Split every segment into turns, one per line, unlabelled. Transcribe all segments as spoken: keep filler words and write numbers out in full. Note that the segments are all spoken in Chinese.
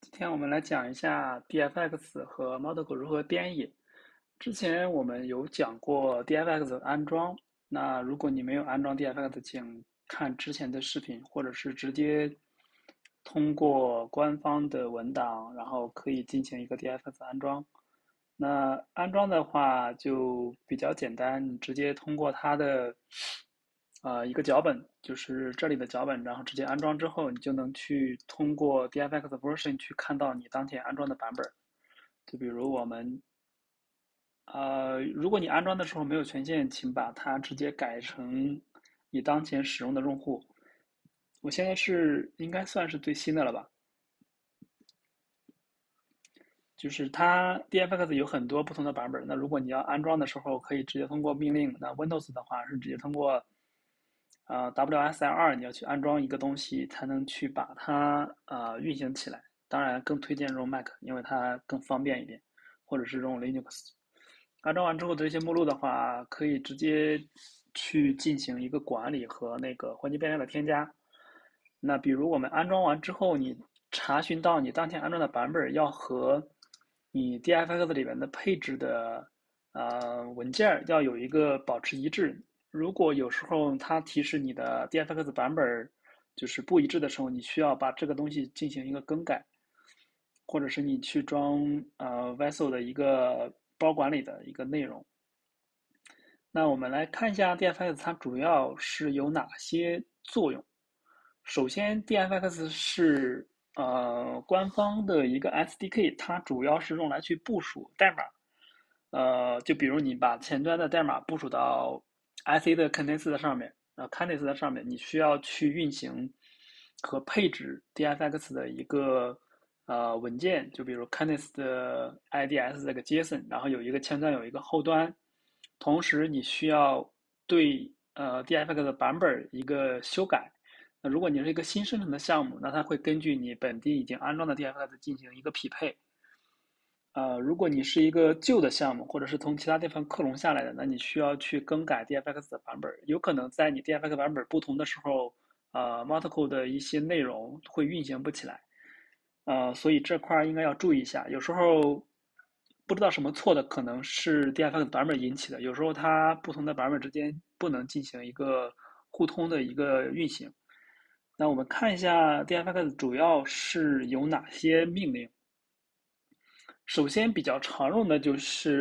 今天我们来讲一下 D F X 和 Mautic 如何编译。之前我们有讲过 D F X 的安装，那如果你没有安装 D F X，请看之前的视频，或者是直接通过官方的文档，然后可以进行一个 D F X 安装。那安装的话就比较简单，你直接通过它的呃一个脚本，就是这里的脚本，然后直接安装之后，你就能去通过 D F X version 去看到你当前安装的版本。就比如我们呃，如果你安装的时候没有权限，请把它直接改成你当前使用的用户。我现在是应该算是最新的了吧？就是它 D F X 有很多不同的版本，那如果你要安装的时候，可以直接通过命令。那 Windows 的话是直接通过呃 W S L 二，你要去安装一个东西才能去把它呃运行起来。当然更推荐用 Mac，因为它更方便一点，或者是用 Linux。安装完之后的这些目录的话，可以直接去进行一个管理和那个环境变量的添加。那比如我们安装完之后，你查询到你当前安装的版本要和你 D F X 里面的配置的呃文件要有一个保持一致。如果有时候它提示你的 D F X 版本就是不一致的时候，你需要把这个东西进行一个更改，或者是你去装呃 Vessel 的一个包管理的一个内容。那我们来看一下 D F X 它主要是有哪些作用。首先，D F X 是呃官方的一个 S D K，它主要是用来去部署代码。呃，就比如你把前端的代码部署到 I C 的 Kinesis 上面，呃 Kinesis 的上面，你需要去运行和配置 D F X 的一个呃文件，就比如 Kinesis 的 I D S 这个 JSON，然后有一个前端有一个后端，同时你需要对呃 D F X 的版本一个修改。那如果你是一个新生成的项目，那它会根据你本地已经安装的 D F X 进行一个匹配。呃，如果你是一个旧的项目，或者是从其他地方克隆下来的，那你需要去更改 D F X 的版本。有可能在你 D F X 版本不同的时候，呃，Multicore 的一些内容会运行不起来。呃，所以这块应该要注意一下。有时候不知道什么错的，可能是 D F X 版本引起的。有时候它不同的版本之间不能进行一个互通的一个运行。那我们看一下 D F X 主要是有哪些命令。首先比较常用的就是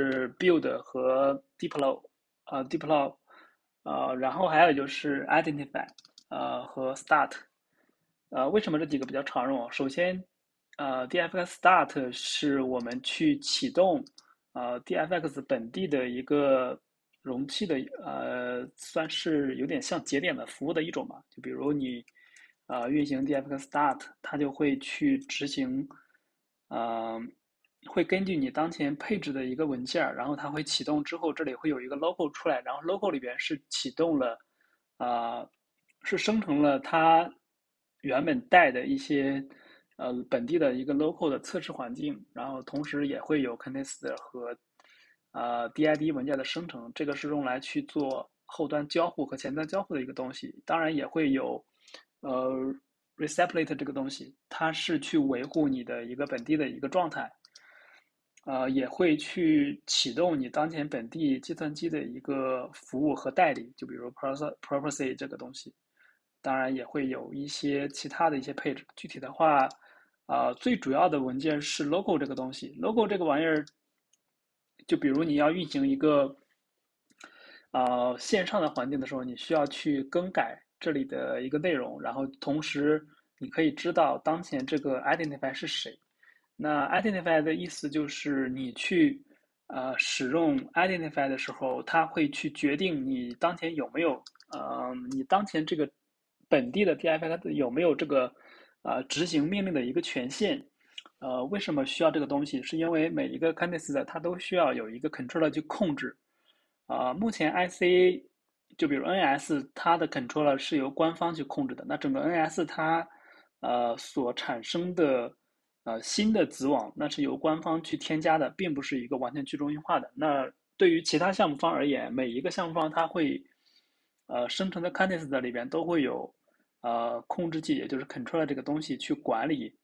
build 和 deploy，呃 deploy，呃，然后还有就是 identify，呃和 start。呃，为什么这几个比较常用？首先，呃，D F X start 是我们去启动呃 D F X 本地的一个容器的，呃，算是有点像节点的服务的一种嘛。就比如你呃运行 D F X start，它就会去执行，呃，会根据你当前配置的一个文件，然后它会启动之后，这里会有一个 logo 出来，然后 logo 里边是启动了，啊、呃是生成了它原本带的一些呃本地的一个 local 的测试环境，然后同时也会有 Kinesis 和呃 D I D 文件的生成，这个是用来去做后端交互和前端交互的一个东西。当然也会有呃 Receplit 这个东西，它是去维护你的一个本地的一个状态。呃，也会去启动你当前本地计算机的一个服务和代理，就比如 Proxy 这个东西。当然也会有一些其他的一些配置。具体的话，啊、呃最主要的文件是 logo 这个东西。logo 这个玩意儿，就比如你要运行一个呃线上的环境的时候，你需要去更改这里的一个内容，然后同时你可以知道当前这个 identify 是谁。那 identify 的意思就是你去呃使用 identify 的时候，它会去决定你当前有没有呃你当前这个本地的 D F X 有没有这个呃执行命令的一个权限。呃，为什么需要这个东西？是因为每一个 Kinesis 它都需要有一个 controller 去控制。啊、呃目前 I C 就比如 N S，它的 controller 是由官方去控制的。那整个 N S 它呃所产生的呃新的子网，那是由官方去添加的，并不是一个完全去中心化的。那对于其他项目方而言，每一个项目方它会呃生成的 Kinesis 里边都会有呃控制器，也就是 controller 这个东西去管理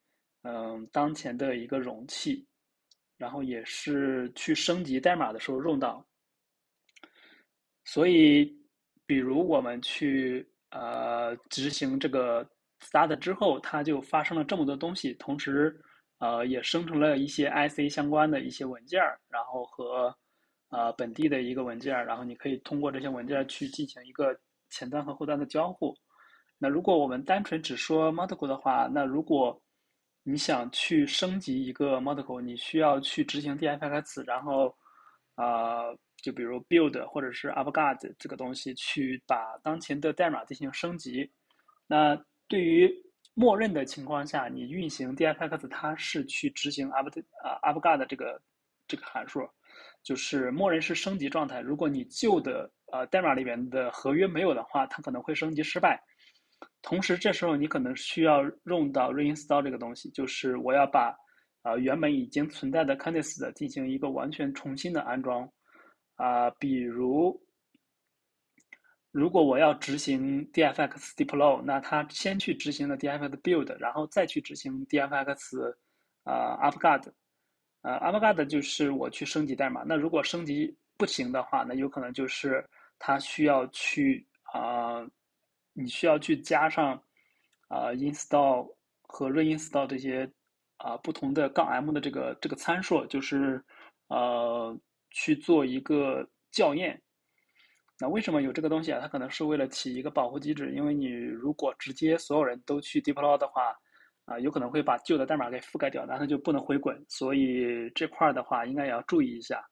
嗯当前的一个容器，然后也是去升级代码的时候用到。所以，比如我们去呃执行这个 start 之后，它就发生了这么多东西，同时呃也生成了一些 I C 相关的一些文件然后和呃本地的一个文件然后你可以通过这些文件去进行一个前端和后端的交互。那如果我们单纯只说 Model 的话，那如果你想去升级一个 Model，你需要去执行 dfx，然后啊、呃就比如 build 或者是 upguard 这个东西，去把当前的代码进行升级。那对于默认的情况下，你运行 dfx，它是去执行 up 啊 upguard 这个这个函数，就是默认是升级状态。如果你旧的呃代码里面的合约没有的话，它可能会升级失败。同时，这时候你可能需要用到 reinstall 这个东西，就是我要把啊、呃原本已经存在的 Candice 的进行一个完全重新的安装啊、呃比如如果我要执行 dfx deploy，那它先去执行了 dfx build，然后再去执行 dfx 啊、呃 upguard，呃 upguard 就是我去升级代码。那如果升级不行的话，那有可能就是它需要去啊、呃你需要去加上啊、呃 install 和 reinstall 这些啊、呃不同的杠 m 的这个这个参数，就是呃去做一个校验。那为什么有这个东西啊？它可能是为了起一个保护机制，因为你如果直接所有人都去 deploy 的话，啊、有可能会把旧的代码给覆盖掉，然后就不能回滚。所以这块的话，应该也要注意一下。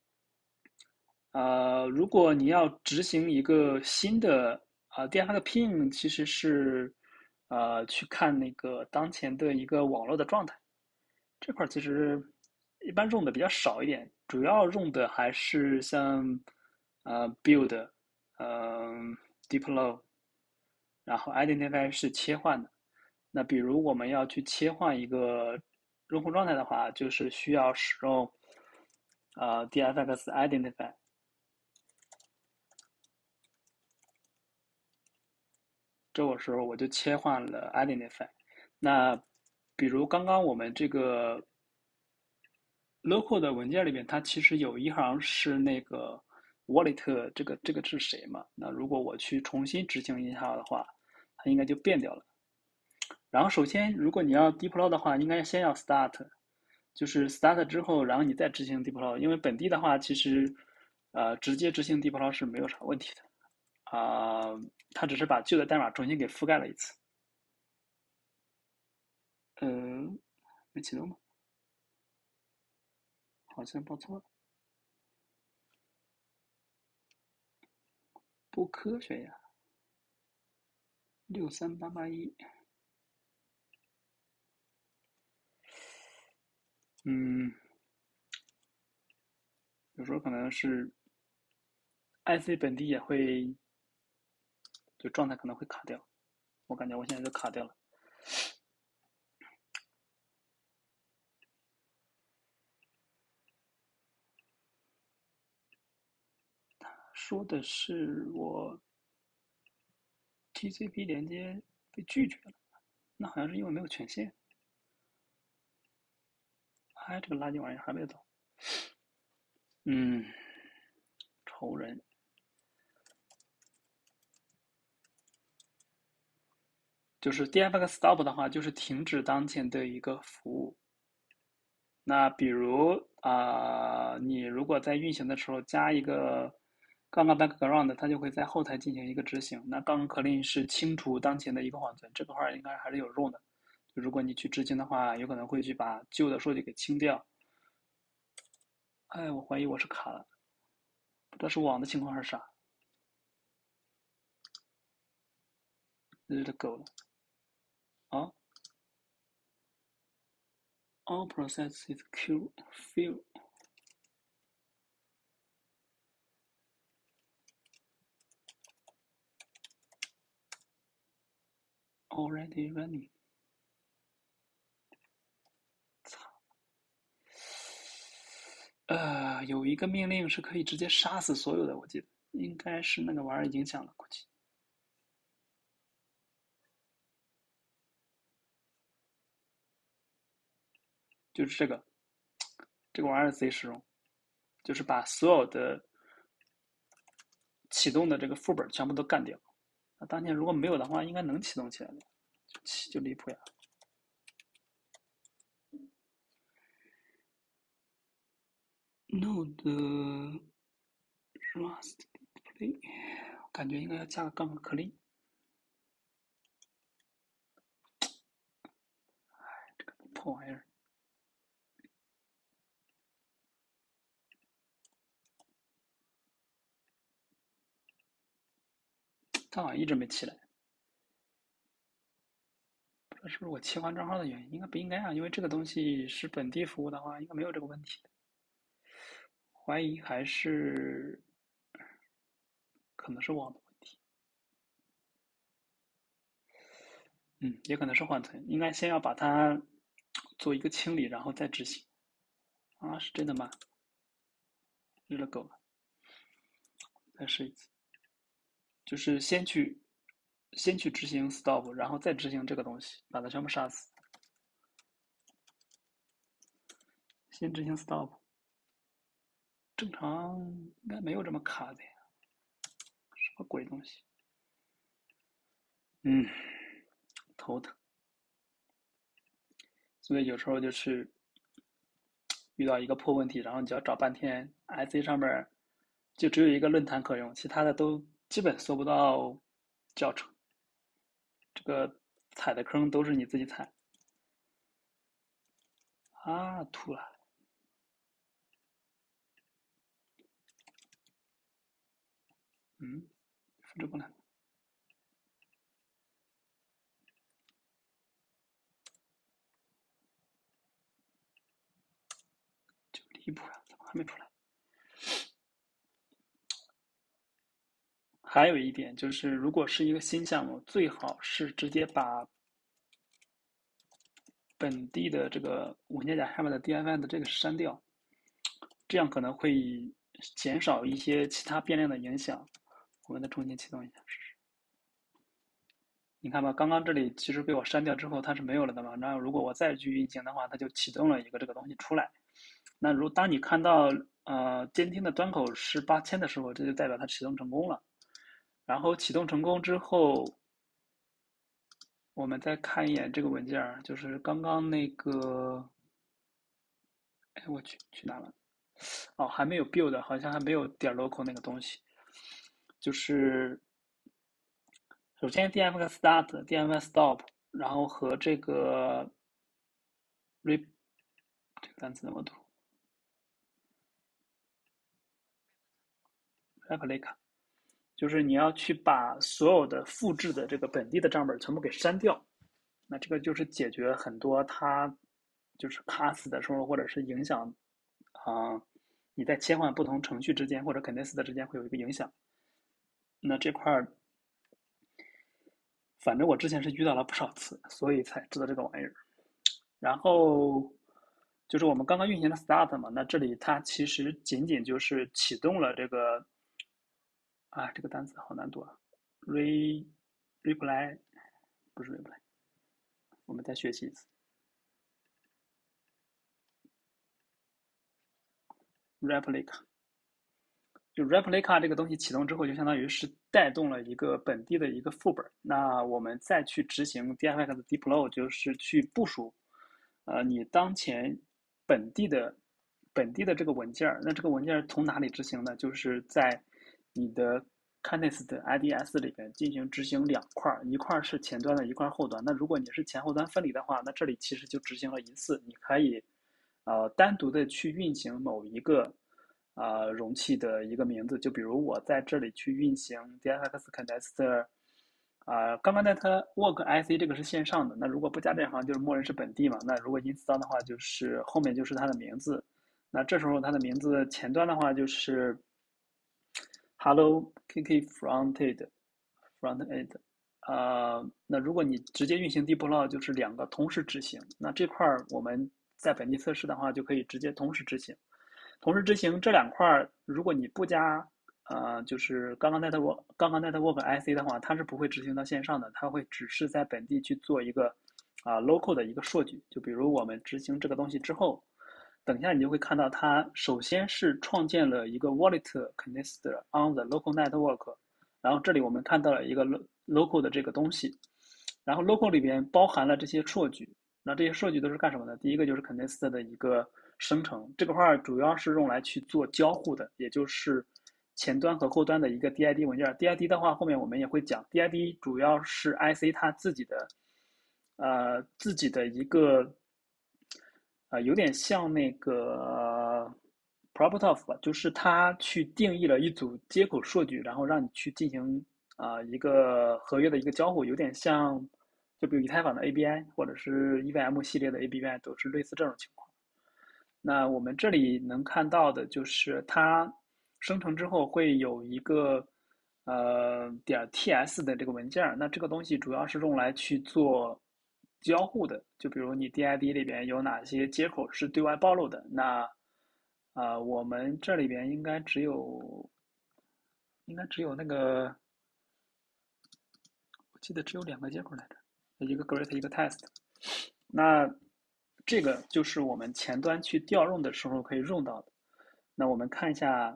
呃，如果你要执行一个新的啊、呃、电话的 ping，其实是呃去看那个当前的一个网络的状态。这块其实一般用的比较少一点，主要用的还是像呃 build，嗯、deploy，然后 identify 是切换的。那比如我们要去切换一个用户状态的话，就是需要使用呃 dfx identify。这个时候我就切换了 identify。那比如刚刚我们这个 local 的文件里面，它其实有一行是那个 wallet， 这个这个是谁嘛？那如果我去重新执行一下的话，它应该就变掉了。然后首先，如果你要 deploy 的话，应该先要 start，就是 start 之后，然后你再执行 deploy。因为本地的话，其实呃直接执行 deploy 是没有啥问题的啊、呃它只是把旧的代码重新给覆盖了一次。嗯、呃，没启动吗？好像报错了，不科学呀！六三八八一，嗯，有时候可能是 I C 本地也会，就状态可能会卡掉。我感觉我现在就卡掉了。说的是我 T C P 连接被拒绝了，那好像是因为没有权限。哎，这个垃圾玩意还没走。嗯，仇人。就是 dfx stop 的话，就是停止当前的一个服务。那比如啊、呃你如果在运行的时候加一个刚刚 background，它就会在后台进行一个执行。那刚刚 clean 是清除当前的一个缓存，这个块应该还是有用的。就如果你去执行的话，有可能会去把旧的数据给清掉。哎，我怀疑我是卡了，不知道是网的情况还是啥。日的狗了啊！All processes queue fill already running。呃，有一个命令是可以直接杀死所有的，我记得应该是那个玩意儿已经响了，估计。 就是这个这个玩意儿贼实用，就是把所有的启动的这个副本全部都干掉。那当前如果没有的话，应该能启动起来的，就就离谱呀。Node Rust Play，感觉应该要加个杠杆颗粒。这个破玩意儿，它好像一直没起来。不知道是不是我切换账号的原因？应该不应该啊？因为这个东西是本地服务的话，应该没有这个问题。怀疑还是可能是网的问题。嗯，也可能是缓存，应该先要把它做一个清理，然后再执行。啊，是真的吗？日了狗了！再试一次，就是先去先去执行 stop，然后再执行这个东西，把它全部杀死。先执行 stop，正常应该没有这么卡的呀，什么鬼东西？嗯，头疼。所以有时候就是遇到一个破问题，然后你就要找半天，I C 上面就只有一个论坛可用，其他的都基本搜不到教程。这个踩的坑都是你自己踩。啊，吐了。嗯，复制过来，就离谱了，怎么还没出来？还有一点就是，如果是一个新项目，最好是直接把本地的这个文件夹上面的 D F I 的这个删掉，这样可能会减少一些其他变量的影响。我们再重新启动一下试试。你看吧，刚刚这里其实被我删掉之后，它是没有了的嘛。那如果我再去运行的话，它就启动了一个这个东西出来。那如当你看到呃监听的端口是八千的时候，这就代表它启动成功了。然后启动成功之后，我们再看一眼这个文件，就是刚刚那个，哎，我去去哪了？哦，还没有 build，好像还没有点 local 那个东西。就是首先 dfg start、dfg stop，然后和这个 rep 这个单词怎么读 replica，就是你要去把所有的复制的这个本地的账本全部给删掉。那这个就是解决很多它就是卡死的时候，或者是影响啊、呃你在切换不同程序之间或者 condense 的之间会有一个影响。那这块儿，反正我之前是遇到了不少次，所以才知道这个玩意儿。然后就是我们刚刚运行的 start 嘛，那这里它其实仅仅就是启动了这个啊，这个单词好难读啊，re reply 不是 reply，我们再学习一次 replica。就 replica 这个东西启动之后，就相当于是带动了一个本地的一个副本。那我们再去执行 dfx 的 deploy，就是去部署，呃，你当前本地的本地的这个文件。那这个文件从哪里执行呢？就是在你的 Canis 的 I D S 里边进行执行两块，一块是前端的，一块后端。那如果你是前后端分离的话，那这里其实就执行了一次，你可以呃单独的去运行某一个啊、呃容器的一个名字。就比如我在这里去运行 dfx condenser 啊、呃，刚刚在它 work I C 这个是线上的，那如果不加这行就是默认是本地嘛。那如果 install 的话，就是后面就是它的名字。那这时候它的名字前端的话就是 hello kk fronted frontend。呃，那如果你直接运行 deploy，就是两个同时执行。那这块我们在本地测试的话，就可以直接同时执行。同时执行这两块，如果你不加呃，就是刚刚 network 刚刚 network I C 的话，它是不会执行到线上的，它会只是在本地去做一个啊 local 的一个数据。就比如我们执行这个东西之后，等一下你就会看到它首先是创建了一个 wallet connect on the local network，然后这里我们看到了一个 local 的这个东西，然后 local 里边包含了这些数据。那这些数据都是干什么的？第一个就是 connect 的一个生成，这个块主要是用来去做交互的，也就是前端和后端的一个 D I D 文件。D I D 的话，后面我们也会讲。D I D 主要是 I C 它自己的，呃，自己的一个，呃，有点像那个 property of 吧，就是它去定义了一组接口数据，然后让你去进行啊、呃、一个合约的一个交互，有点像，就比如以太坊的 A B I 或者是 E V M 系列的 A B I 都是类似这种情况。那我们这里能看到的就是它生成之后会有一个呃点 .ts 的这个文件，那这个东西主要是用来去做交互的。就比如你 D I D 里边有哪些接口是对外暴露的，那啊、呃我们这里边应该只有应该只有那个，我记得只有两个接口来着，一个 greet 一个 test。那这个就是我们前端去调用的时候可以用到的。那我们看一下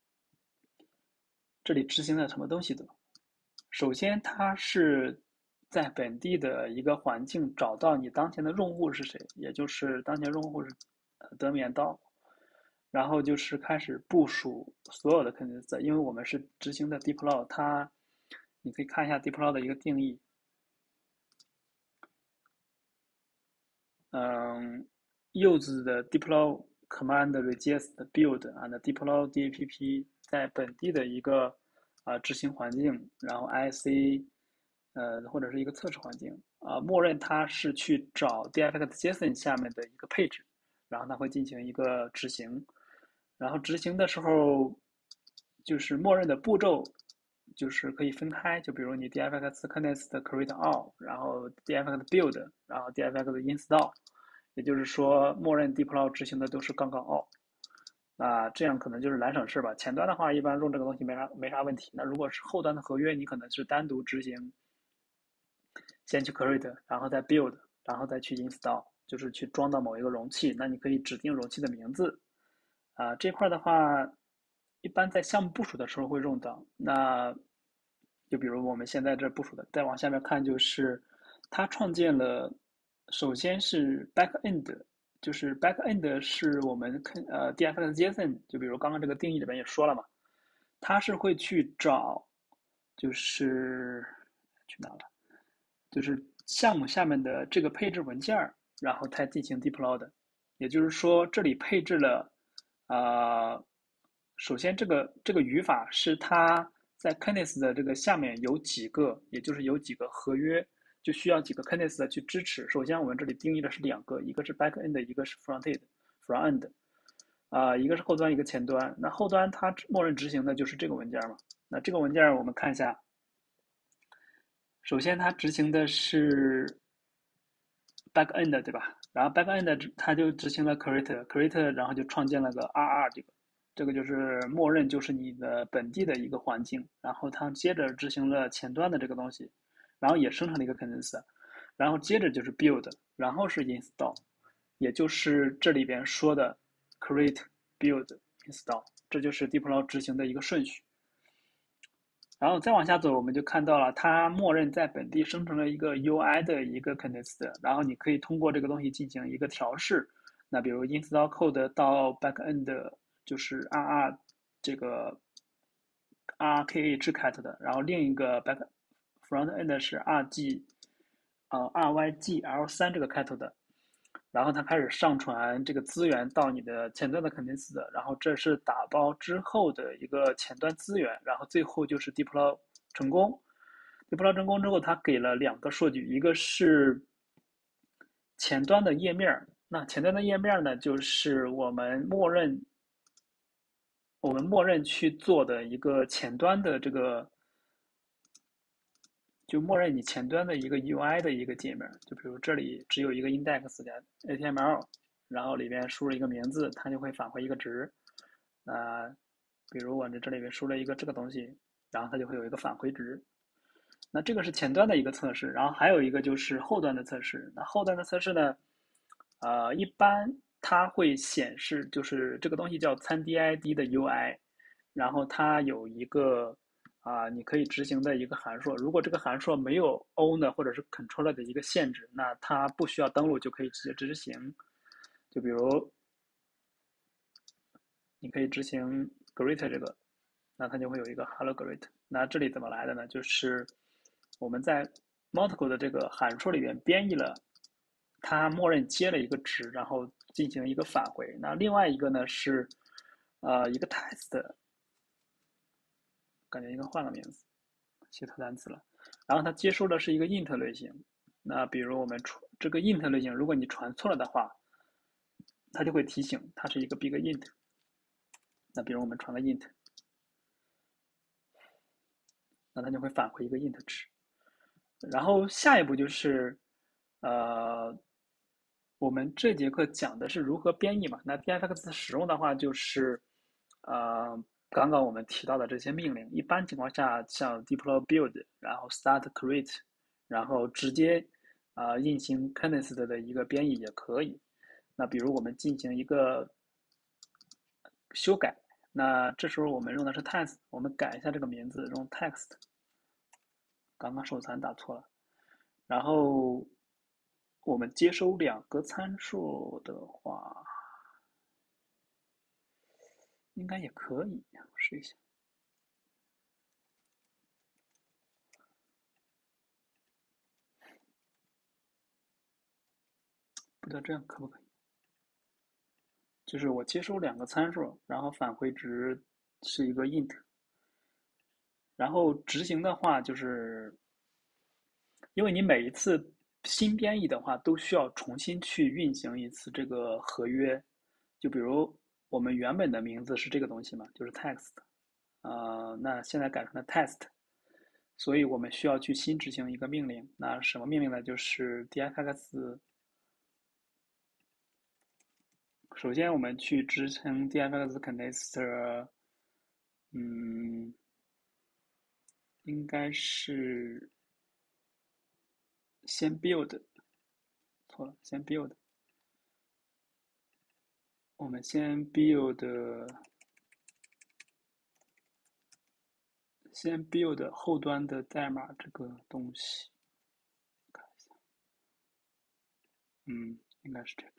这里执行了什么东西的。首先，它是在本地的一个环境找到你当前的用户是谁，也就是当前用户是德棉刀，然后就是开始部署所有的 container，因为我们是执行的 deploy，它你可以看一下 deploy 的一个定义。嗯，use the deploy command regist build and deploy dapp 在本地的一个啊、呃、执行环境，然后 I C 呃或者是一个测试环境啊、呃，默认它是去找 dfxjson 下面的一个配置，然后它会进行一个执行，然后执行的时候就是默认的步骤就是可以分开，就比如你 dfx connect create all，然后 dfx build，然后 dfx install，也就是说默认 deploy 执行的都是刚刚 all。啊，这样可能就是懒省事吧。前端的话，一般用这个东西没啥没啥问题。那如果是后端的合约，你可能是单独执行，先去 create，然后再 build，然后再去 install，就是去装到某一个容器。那你可以指定容器的名字。啊，这块的话，一般在项目部署的时候会用到。那就比如我们现在这部署的，再往下面看，就是它创建了，首先是 backend，就是 backend 是我们看呃 dfxjson，就比如刚刚这个定义里面也说了嘛，它是会去找，就是去哪了？就是项目下面的这个配置文件，然后才进行 deploy 的。也就是说，这里配置了，啊、呃，首先这个这个语法是它在 Kinesis 的这个下面有几个，也就是有几个合约，就需要几个 Kinesis 的去支持。首先我们这里定义的是两个，一个是 backend，一个是 frontend，front end，啊、呃，一个是后端，一个前端。那后端它默认执行的就是这个文件嘛？那这个文件我们看一下。首先，它执行的是 backend，对吧？然后 backend 它就执行了 create，create，然后就创建了个 R R 这个，这个就是默认就是你的本地的一个环境。然后它接着执行了前端的这个东西，然后也生成了一个 container，然后接着就是 build，然后是 install，也就是这里边说的 create、build、install，这就是 deploy 执行的一个顺序。然后再往下走，我们就看到了它默认在本地生成了一个 U I 的一个 context，然后你可以通过这个东西进行一个调试。那比如 install code 到 backend 就是 R R 这个 R K H cat 的，然后另一个 back front end 是 R G 呃 R Y G L 三这个开头的，然后它开始上传这个资源到你的前端的 context，然后这是打包之后的一个前端资源，然后最后就是 deploy 成功。deploy 成功之后，它给了两个数据，一个是前端的页面，那前端的页面呢，就是我们默认我们默认去做的一个前端的这个，就默认你前端的一个 U I 的一个界面，就比如这里只有一个 index 的 H T M L，然后里边输入一个名字，它就会返回一个值。那比如我这这里边输了一个这个东西，然后它就会有一个返回值。 那这个是前端的一个测试，然后还有一个就是后端的测试。那后端的测试呢，呃，一般它会显示就是这个东西叫参 D I D 的 U I，然后它有一个啊、呃你可以执行的一个函数。如果这个函数没有 owner 或者是 controller 的一个限制，那它不需要登录就可以直接执行。就比如你可以执行 greet 这个，那它就会有一个 hello greet。那这里怎么来的呢？就是我们在 multiple 的这个函数里面编译了，它默认接了一个值，然后进行一个返回。那另外一个呢是呃一个 test，感觉应该换个名字，写错单词了。然后它接收的是一个 int 类型。那比如我们传这个 int 类型，如果你传错了的话，它就会提醒它是一个 big int。那比如我们传个 int，那它就会返回一个 int 值。然后下一步就是，呃，我们这节课讲的是如何编译嘛。那 D F X 使用的话，就是呃，刚刚我们提到的这些命令，一般情况下像 deploy build，然后 start create，然后直接啊、呃、运行 Knest 的一个编译也可以。那比如我们进行一个修改，那这时候我们用的是 text，我们改一下这个名字，用 text。刚刚手残打错了。然后我们接收两个参数的话，应该也可以。我试一下，不知道这样可不可以？就是我接收两个参数，然后返回值是一个 int，然后执行的话，就是因为你每一次新编译的话，都需要重新去运行一次这个合约。就比如我们原本的名字是这个东西嘛，就是 text，呃，那现在改成了 test，所以我们需要去新执行一个命令。那什么命令呢？就是 dfx。首先我们去执行 dfx connect，嗯，应该是先 build，错了，先 build。我们先 build，先 build 后端的代码这个东西，看一下，嗯，应该是这个，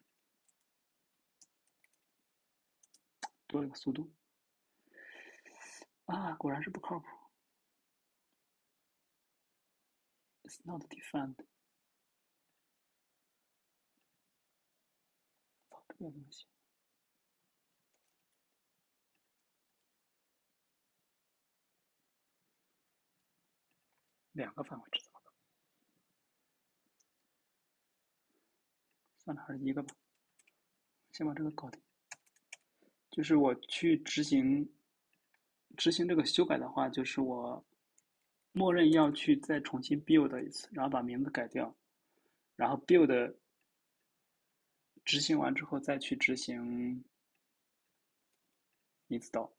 多了个速度啊，果然是不靠谱。It's not defined。操，这个东西。两个返回值怎么搞？算了，还是一个吧。先把这个搞定。就是我去执行执行这个修改的话，就是我默认要去再重新 build 一次，然后把名字改掉，然后 build 执行完之后再去执行 install。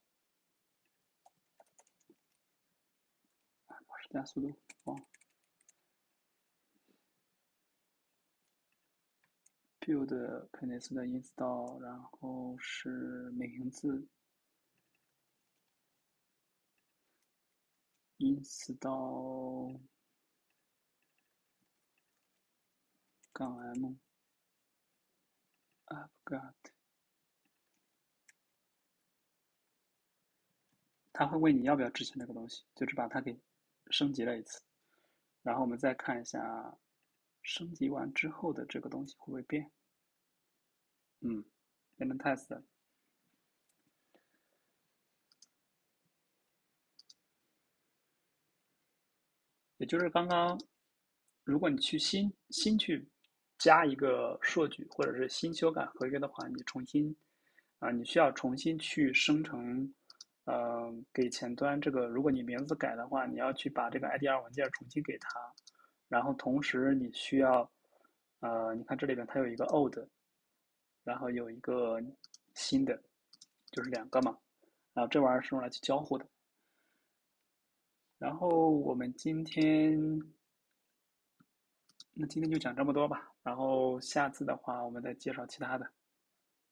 我是加速度忘了。build 肯定是的 install，然后是名字 install 杠 m upgrade，它会问你要不要执行这个东西，就是把它给升级了一次。然后我们再看一下升级完之后的这个东西会不会变。嗯，变成 test 了。也就是刚刚，如果你去新新去加一个数据，或者是新修改合约的话，你重新啊、呃你需要重新去生成，呃，给前端这个，如果你名字改的话，你要去把这个 I D R 文件重新给它，然后同时你需要，呃，你看这里边它有一个 old，然后有一个新的，就是两个嘛，然后这玩意儿是用来去交互的。 然后我们今天，那今天就讲这么多吧。然后下次的话，我们再介绍其他的。